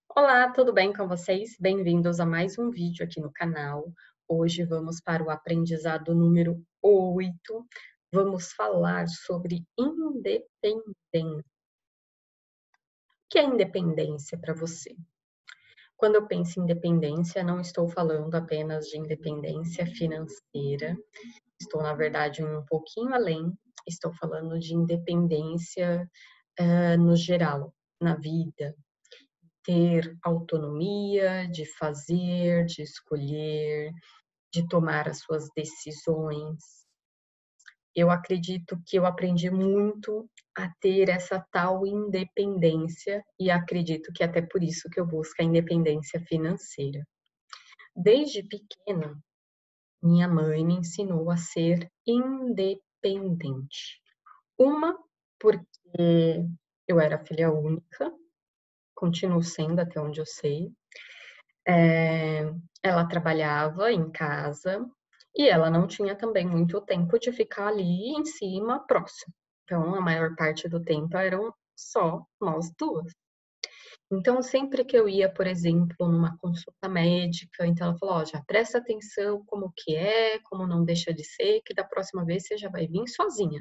Olá, tudo bem com vocês? Bem-vindos a mais um vídeo aqui no canal. Hoje vamos para o aprendizado número 8. Vamos falar sobre independência. O que é independência para você? Quando eu penso em independência, não estou falando apenas de independência financeira, estou, na verdade, um pouquinho além, estou falando de independência, no geral, na vida. Ter autonomia de fazer, de escolher, de tomar as suas decisões. Eu acredito que eu aprendi muito a ter essa tal independência e acredito que até por isso que eu busco a independência financeira. Desde pequena, minha mãe me ensinou a ser independente. Uma, porque eu era filha única, continuo sendo até onde eu sei. Ela trabalhava em casa e ela não tinha também muito tempo de ficar ali em cima próximo. Então, a maior parte do tempo eram só nós duas. Então, sempre que eu ia, por exemplo, numa consulta médica, então ela falou: "Ó, já presta atenção como que é, como não deixa de ser, que da próxima vez você já vai vir sozinha".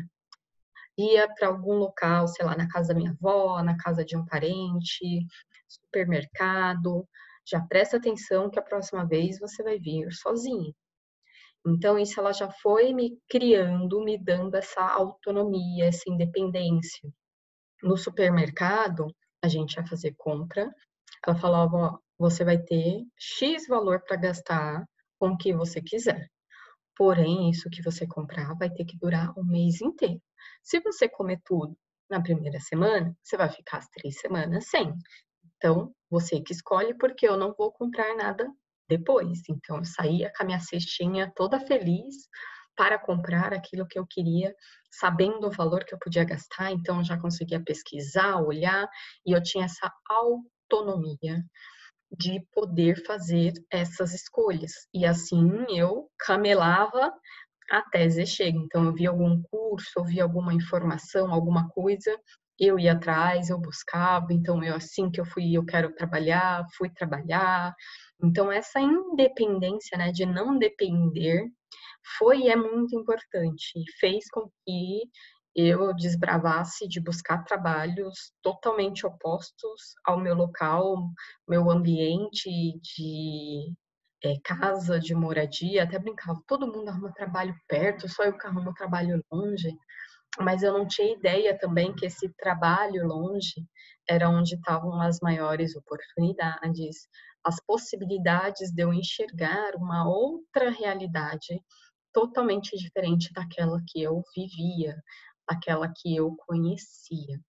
Ia para algum local, sei lá, na casa da minha avó, na casa de um parente, supermercado, já presta atenção que a próxima vez você vai vir sozinha. Então isso ela já foi me criando, me dando essa autonomia, essa independência. No supermercado, a gente ia fazer compra, ela falava: "Ó, você vai ter X valor para gastar com o que você quiser. Porém, isso que você comprar vai ter que durar o mês inteiro. Se você comer tudo na primeira semana, você vai ficar as 3 semanas sem. Então, você que escolhe, porque eu não vou comprar nada depois". Então, eu saía com a minha cestinha toda feliz para comprar aquilo que eu queria, sabendo o valor que eu podia gastar, então eu já conseguia pesquisar, olhar, e eu tinha essa autonomia de poder fazer essas escolhas. E assim eu camelava até dizer chega. Então eu via algum curso, eu via alguma informação, alguma coisa, eu ia atrás, eu buscava. Então eu assim que eu fui, eu quero trabalhar, fui trabalhar. Então essa independência, né, de não depender, foi e é muito importante. E fez com que eu desbravasse de buscar trabalhos totalmente opostos ao meu local, meu ambiente de casa, de moradia. Até brincava, todo mundo arruma trabalho perto, só eu que arrumo trabalho longe. Mas eu não tinha ideia também que esse trabalho longe era onde estavam as maiores oportunidades, as possibilidades de eu enxergar uma outra realidade totalmente diferente daquela que eu vivia, daquela que eu conhecia.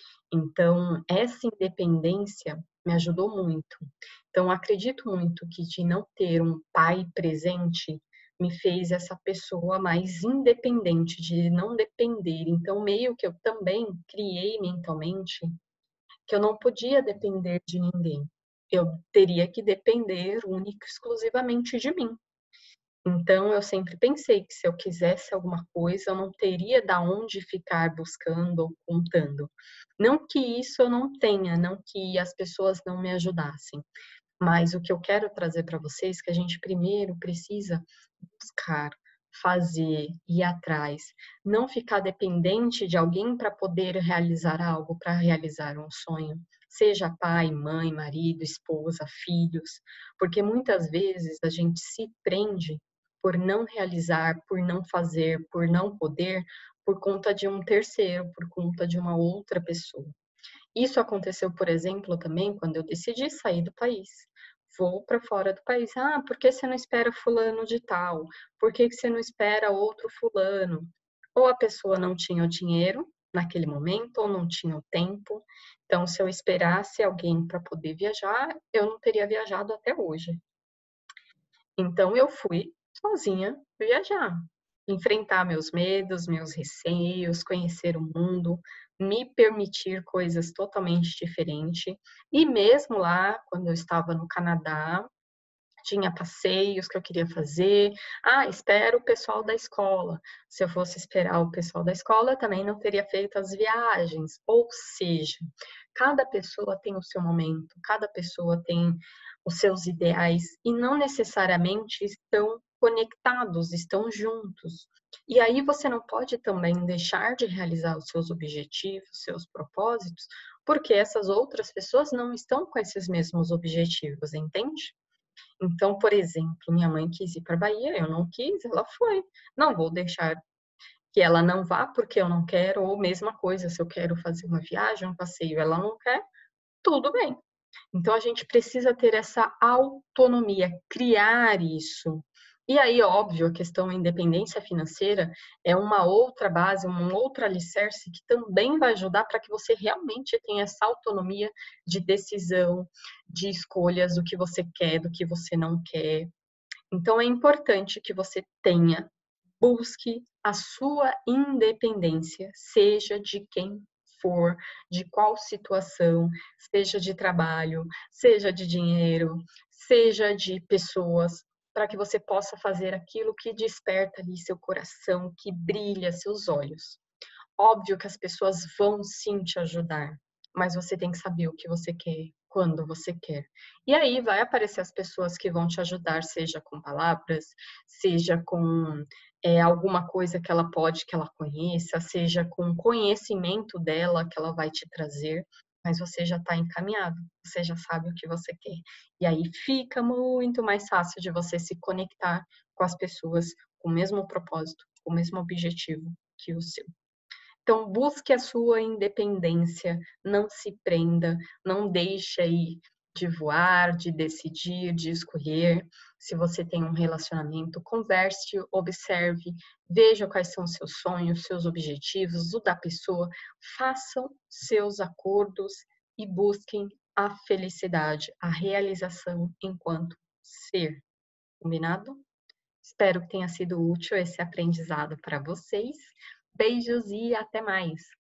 Então, essa independência me ajudou muito. Então, acredito muito que de não ter um pai presente me fez essa pessoa mais independente, de não depender. Então, meio que eu também criei mentalmente que eu não podia depender de ninguém. Eu teria que depender única e exclusivamente de mim. Então, eu sempre pensei que se eu quisesse alguma coisa, eu não teria da onde ficar buscando ou contando. Não que isso eu não tenha, não que as pessoas não me ajudassem, mas o que eu quero trazer para vocês é que a gente primeiro precisa buscar, fazer, ir atrás, não ficar dependente de alguém para poder realizar algo, para realizar um sonho. Seja pai, mãe, marido, esposa, filhos, porque muitas vezes a gente se prende por não realizar, por não fazer, por não poder, por conta de um terceiro, por conta de uma outra pessoa. Isso aconteceu, por exemplo, também quando eu decidi sair do país. Vou para fora do país. Ah, por que você não espera fulano de tal? Por que você não espera outro fulano? Ou a pessoa não tinha o dinheiro naquele momento, ou não tinha o tempo. Então, se eu esperasse alguém para poder viajar, eu não teria viajado até hoje. Então eu fui sozinha viajar, enfrentar meus medos, meus receios, conhecer o mundo, me permitir coisas totalmente diferentes. E mesmo lá, quando eu estava no Canadá, tinha passeios que eu queria fazer. Ah, espero o pessoal da escola. Se eu fosse esperar o pessoal da escola, eu também não teria feito as viagens. Ou seja, cada pessoa tem o seu momento, cada pessoa tem os seus ideais e não necessariamente estão conectados, estão juntos. E aí você não pode também deixar de realizar os seus objetivos, seus propósitos, porque essas outras pessoas não estão com esses mesmos objetivos, entende? Então, por exemplo, minha mãe quis ir para Bahia, eu não quis, ela foi. Não vou deixar que ela não vá porque eu não quero, ou mesma coisa, se eu quero fazer uma viagem, um passeio, ela não quer, tudo bem. Então, a gente precisa ter essa autonomia, criar isso. E aí, óbvio, a questão da independência financeira é uma outra base, um outro alicerce que também vai ajudar para que você realmente tenha essa autonomia de decisão, de escolhas do que você quer, do que você não quer. Então, é importante que você tenha, busque a sua independência, seja de quem for, de qual situação, seja de trabalho, seja de dinheiro, seja de pessoas, para que você possa fazer aquilo que desperta ali seu coração, que brilha seus olhos. Óbvio que as pessoas vão sim te ajudar, mas você tem que saber o que você quer, quando você quer. E aí vai aparecer as pessoas que vão te ajudar, seja com palavras, seja com alguma coisa que ela pode que ela conheça, seja com conhecimento dela que ela vai te trazer, mas você já está encaminhado, você já sabe o que você quer. E aí fica muito mais fácil de você se conectar com as pessoas com o mesmo propósito, com o mesmo objetivo que o seu. Então, busque a sua independência, não se prenda, não deixe aí de voar, de decidir, de escolher. Se você tem um relacionamento, converse, observe, veja quais são os seus sonhos, seus objetivos, o da pessoa, façam seus acordos e busquem a felicidade, a realização enquanto ser. Combinado? Espero que tenha sido útil esse aprendizado para vocês. Beijos e até mais!